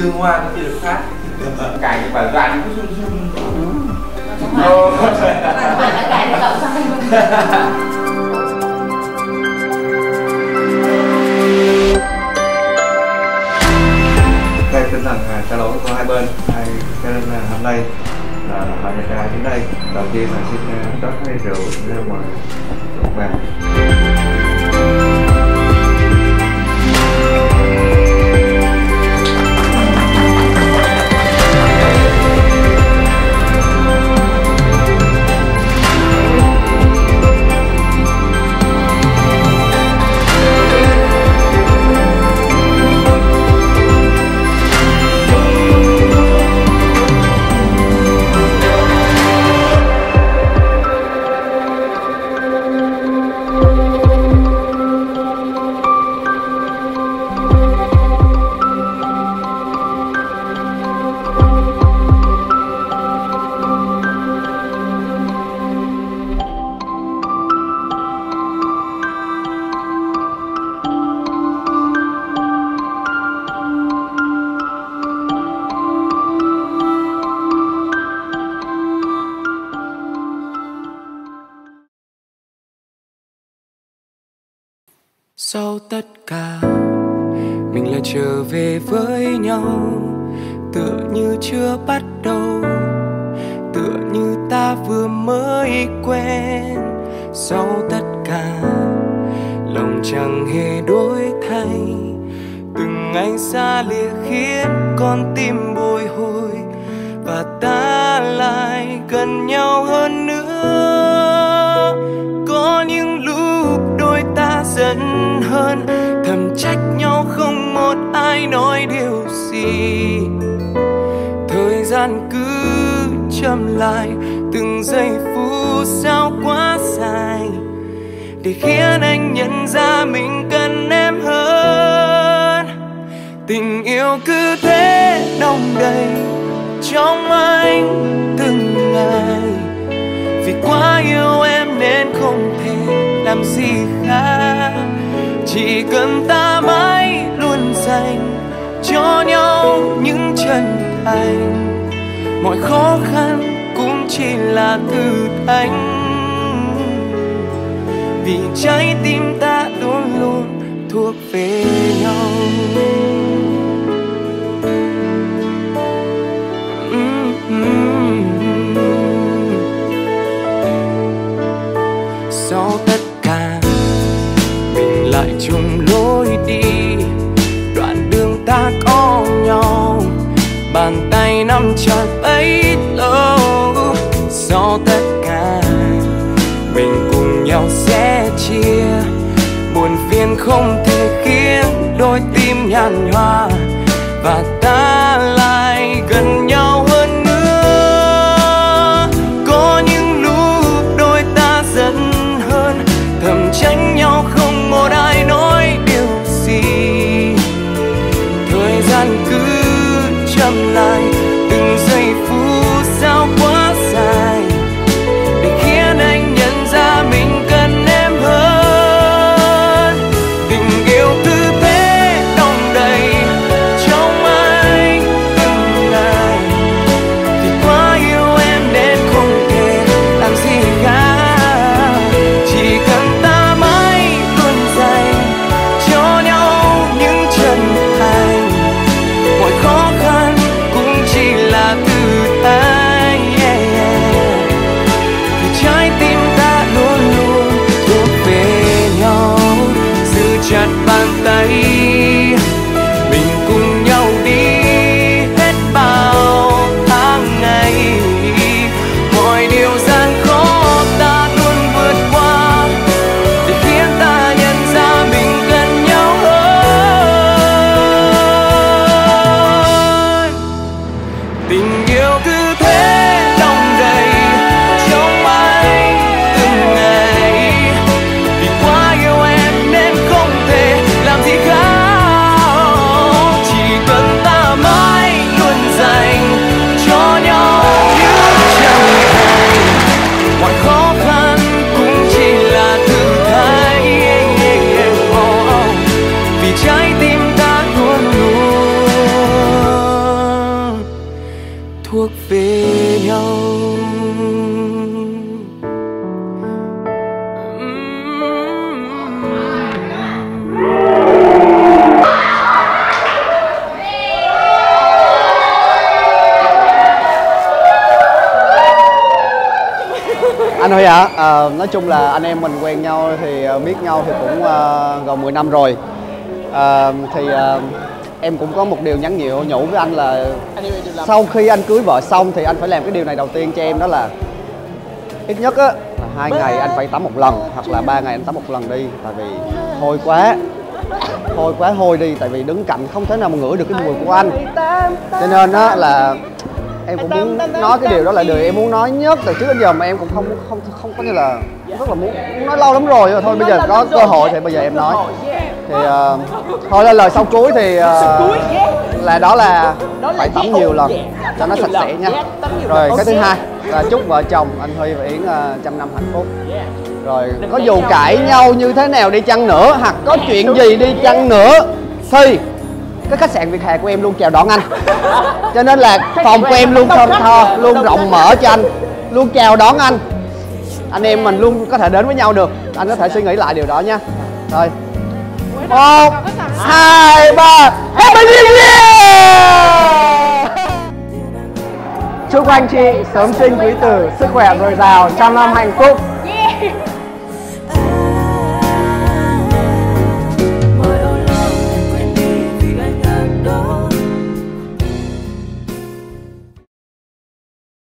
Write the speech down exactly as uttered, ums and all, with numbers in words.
dương hoa nó chưa được phát. Cài cái bài đoạn cứ run run. Cài được cậu sang đây luôn. Cái tinh thần trao đổi của hai bên, hai cho nên là hôm nay là họ nhà trai đến đây. Đầu tiên là xin đón cái rượu ra ngoài một bàn. Sau tất cả mình lại trở về với nhau, tựa như chưa bắt đầu, tựa như ta vừa mới quen. Sau tất cả lòng chẳng hề đổi thay, từng ngày xa lìa khiến con tim bồi hồi, và ta lại gần nhau hơn nữa. Có những lúc đôi ta giận hơn, thầm trách nhau không một ai nói điều gì. Thời gian cứ chậm lại, từng giây phút sao quá dài, để khiến anh nhận ra mình cần em hơn. Tình yêu cứ thế đong đầy trong anh từng ngày, vì quá yêu em nên không thể làm gì khác. Chỉ cần ta mãi luôn dành cho nhau những chân thành, mọi khó khăn cũng chỉ là thử thách. Vì trái tim ta luôn luôn thuộc về nhau. Sau tất cả mình lại chung lối đi, đoạn đường ta có nhau, bàn tay nắm chặt bấy lâu. Sau tất cả mình cùng nhau sẽ chia, buồn phiền không thể khiến đôi tim nhàn nhòa, và ta lại gần nhau hơn nữa. Có những lúc đôi ta giận hơn, thầm tránh nhau không một ai nói điều gì. Thời gian cứ chậm lại, từng giây phút sao quá dài, để khiến anh nhận ra mình cần em hơn. Tình yêu cứ thế đong đầy trong anh từng ngày, vì quá yêu em nên không thể làm gì khác. Chỉ cần ta mãi luôn dành cho nhau những chân thành, mọi khó khăn cũng chỉ là thử thách. Yeah, yeah. Vì trái tim ta luôn luôn thuộc về nhau. Giữ chặt bàn tay, mình cùng nhau đi hết bao tháng ngày. Mọi điều gian khó ta luôn vượt qua, để khiến ta nhận ra mình gần nhau hơn. Tình yêu cứ thế đong đầy trong anh từng ngày, vì quá yêu em nên không thể làm gì khác. Chỉ cần ta mãi luôn dành cho nhau những chân thành, mọi khó khăn cũng chỉ là thử thách. Vì trái tim ta luôn luôn thuộc về nhau. Anh Huy ạ, à, nói chung là anh em mình quen nhau thì uh, biết nhau thì cũng uh, gần mười năm rồi. uh, Thì uh, em cũng có một điều nhắn nhủ nhủ với anh là sau khi anh cưới vợ xong thì anh phải làm cái điều này đầu tiên cho em, đó là ít nhất á là hai ngày anh phải tắm một lần, hoặc là ba ngày anh tắm một lần đi. Tại vì hôi quá, hôi quá hôi đi, tại vì đứng cạnh không thể nào mà ngửi được cái mùi của anh. Cho nên á là em cũng muốn nói cái điều đó là điều em muốn nói nhất từ trước đến giờ mà em cũng không không không có như là rất là muốn, muốn nói lâu lắm rồi. Thôi bây giờ có cơ hội thì bây giờ em nói. Thì uh, thôi là lời sau cuối thì uh, là đó là phải tắm nhiều lần cho nó sạch sẽ nha. Rồi cái thứ hai là chúc vợ chồng anh Huy và Yến uh, trăm năm hạnh phúc. Rồi có dù cãi nhau như thế nào đi chăng nữa, hoặc có chuyện gì đi chăng nữa thì cái khách sạn Việt Hà của em luôn chào đón anh. Cho nên là phòng của em luôn thơm tho, luôn rộng mở cho anh, luôn chào đón anh. Anh em mình luôn có thể đến với nhau được. Anh có thể suy nghĩ lại điều đó nha. Rồi một, hai, ba, Happy New Year! Chúc anh chị sớm sinh quý tử, sức khỏe dồi dào, trăm năm hạnh phúc.